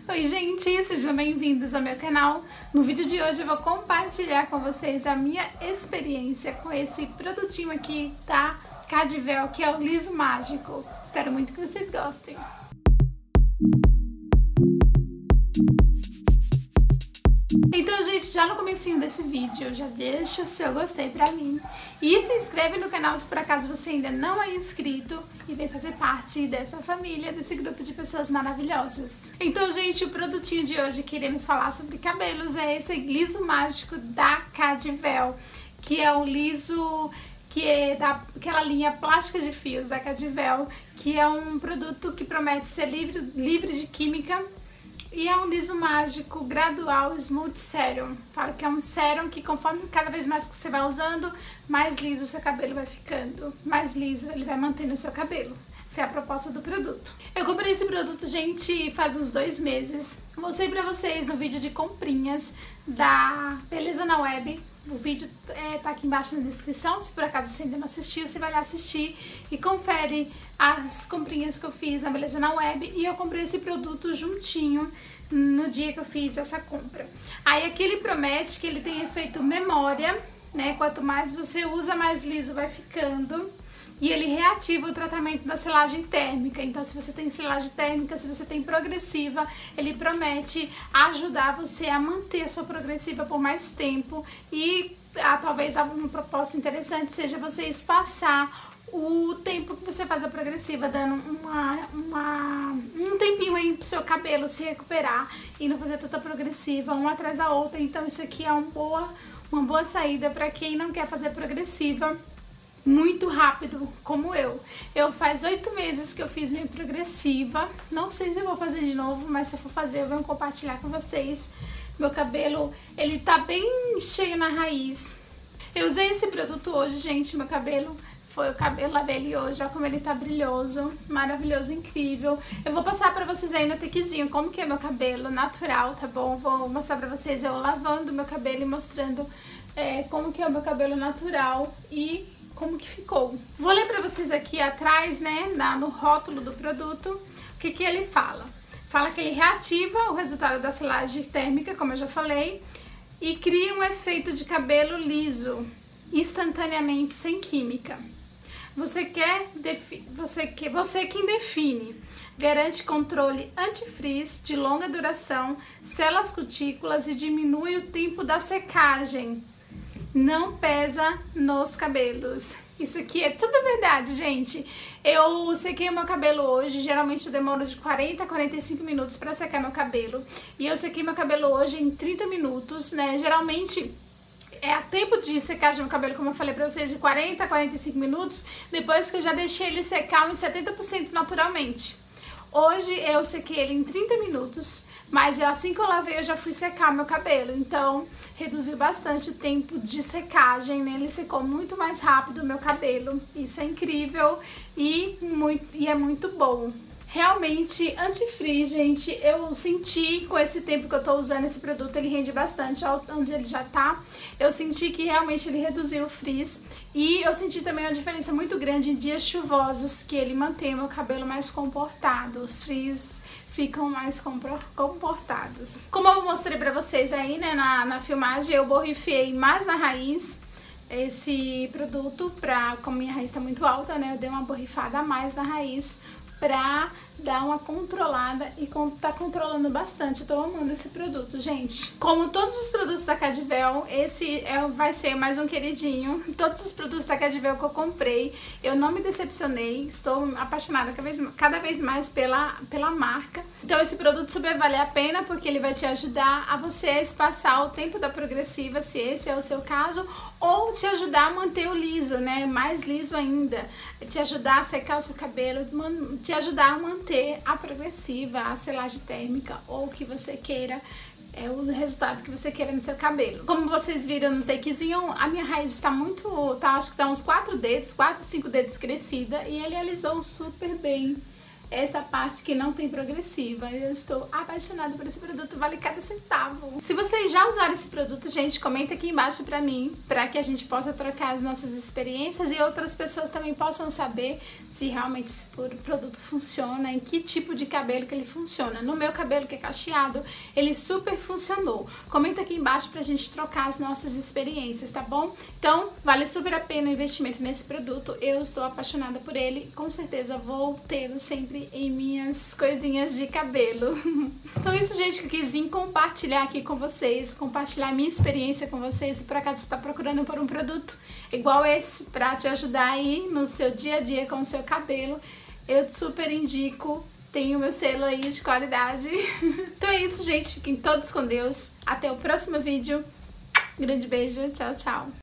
Oi gente, sejam bem-vindos ao meu canal. No vídeo de hoje eu vou compartilhar com vocês a minha experiência com esse produtinho aqui da Cadivel, que é o Liso Mágico. Espero muito que vocês gostem. Então, gente, já no comecinho desse vídeo, já deixa seu gostei pra mim e se inscreve no canal se por acaso você ainda não é inscrito e vem fazer parte dessa família, desse grupo de pessoas maravilhosas. Então, gente, o produtinho de hoje que iremos falar sobre cabelos é esse Liso Mágico da Cadivel, que é um liso que é daquela linha plástica de fios da Cadivel, que é um produto que promete ser livre de química. E é um liso mágico gradual Smooth Serum. Falo que é um sérum que conforme cada vez mais que você vai usando, mais liso o seu cabelo vai ficando. Mais liso ele vai mantendo o seu cabelo. Essa é a proposta do produto. Eu comprei esse produto, gente, faz uns 2 meses. Mostrei pra vocês no vídeo de comprinhas da Beleza na Web. O vídeo tá aqui embaixo na descrição. Se por acaso você ainda não assistiu, você vai lá assistir e confere as comprinhas que eu fiz na Beleza na Web. E eu comprei esse produto juntinho no dia que eu fiz essa compra. Aí aqui ele promete que ele tem efeito memória, né? Quanto mais você usa, mais liso vai ficando. E ele reativa o tratamento da selagem térmica. Então, se você tem selagem térmica, se você tem progressiva, ele promete ajudar você a manter a sua progressiva por mais tempo. E talvez uma proposta interessante seja você espaçar o tempo que você faz a progressiva, dando um tempinho aí pro seu cabelo se recuperar e não fazer tanta progressiva uma atrás da outra. Então, isso aqui é uma boa saída para quem não quer fazer progressiva muito rápido, como eu. Faz 8 meses que eu fiz minha progressiva. Não sei se eu vou fazer de novo, mas se eu for fazer, eu vou compartilhar com vocês. Meu cabelo, ele tá bem cheio na raiz. Eu usei esse produto hoje, gente. Meu cabelo foi o cabelo, lavei ele hoje. Olha como ele tá brilhoso, maravilhoso, incrível. Eu vou passar pra vocês aí no takezinho como que é meu cabelo natural, tá bom? Vou mostrar pra vocês eu lavando meu cabelo e mostrando como que é o meu cabelo natural e como que ficou. Vou ler pra vocês aqui atrás, né, no rótulo do produto, o que que ele fala. Fala que ele reativa o resultado da selagem térmica, como eu já falei, e cria um efeito de cabelo liso, instantaneamente, sem química. Você quem define. Garante controle anti-frizz de longa duração, sela as cutículas e diminui o tempo da secagem. Não pesa nos cabelos. Isso aqui é tudo verdade, gente. Eu sequei o meu cabelo hoje. Geralmente eu demoro de 40 a 45 minutos para secar meu cabelo. E eu sequei meu cabelo hoje em 30 minutos, né? Geralmente a tempo de secagem do meu cabelo, como eu falei pra vocês, de 40 a 45 minutos. Depois que eu já deixei ele secar uns 70% naturalmente. Hoje eu sequei ele em 30 minutos. Mas assim que eu lavei, eu já fui secar meu cabelo. Então, reduziu bastante o tempo de secagem, né? Ele secou muito mais rápido o meu cabelo. Isso é incrível e é muito bom. Realmente, anti-frizz, gente, eu senti com esse tempo que eu tô usando esse produto, ele rende bastante, onde ele já tá. Eu senti que realmente ele reduziu o frizz. E eu senti também uma diferença muito grande em dias chuvosos, que ele mantém o meu cabelo mais comportado. Os frizz ficam mais comportados. Como eu mostrei pra vocês aí, né, na filmagem, eu borrifei mais na raiz esse produto, como minha raiz tá muito alta, né, eu dei uma borrifada a mais na raiz pra dar uma controlada e tá controlando bastante. Eu tô amando esse produto, gente. Como todos os produtos da Cadivel, esse vai ser mais um queridinho. Todos os produtos da Cadivel que eu comprei, eu não me decepcionei. Estou apaixonada cada vez mais pela marca. Então esse produto super vale a pena, porque ele vai te ajudar a você espaçar o tempo da progressiva, se esse é o seu caso, ou te ajudar a manter o liso, né? Mais liso ainda. Te ajudar a secar o seu cabelo, te ajudar a manter a progressiva, a selagem térmica ou o que você queira, o resultado que você queira no seu cabelo. Como vocês viram no takezinho, a minha raiz está acho que tá uns 4, 5 dedos crescida e ele alisou super bem essa parte que não tem progressiva. Eu estou apaixonada por esse produto, vale cada centavo. Se vocês já usaram esse produto, gente, comenta aqui embaixo pra mim, pra que a gente possa trocar as nossas experiências e outras pessoas também possam saber se realmente esse produto funciona, em que tipo de cabelo que ele funciona. No meu cabelo, que é cacheado, ele super funcionou. Comenta aqui embaixo pra gente trocar as nossas experiências, tá bom? Então, vale super a pena o investimento nesse produto. Eu estou apaixonada por ele, com certeza vou tê-lo sempre em minhas coisinhas de cabelo. Então isso, gente, que eu quis vir compartilhar aqui com vocês, compartilhar minha experiência com vocês. Se por acaso você está procurando por um produto igual esse para te ajudar aí no seu dia a dia com o seu cabelo, eu te super indico. Tem o meu selo aí de qualidade. Então é isso, gente. Fiquem todos com Deus. Até o próximo vídeo. Grande beijo. Tchau, tchau.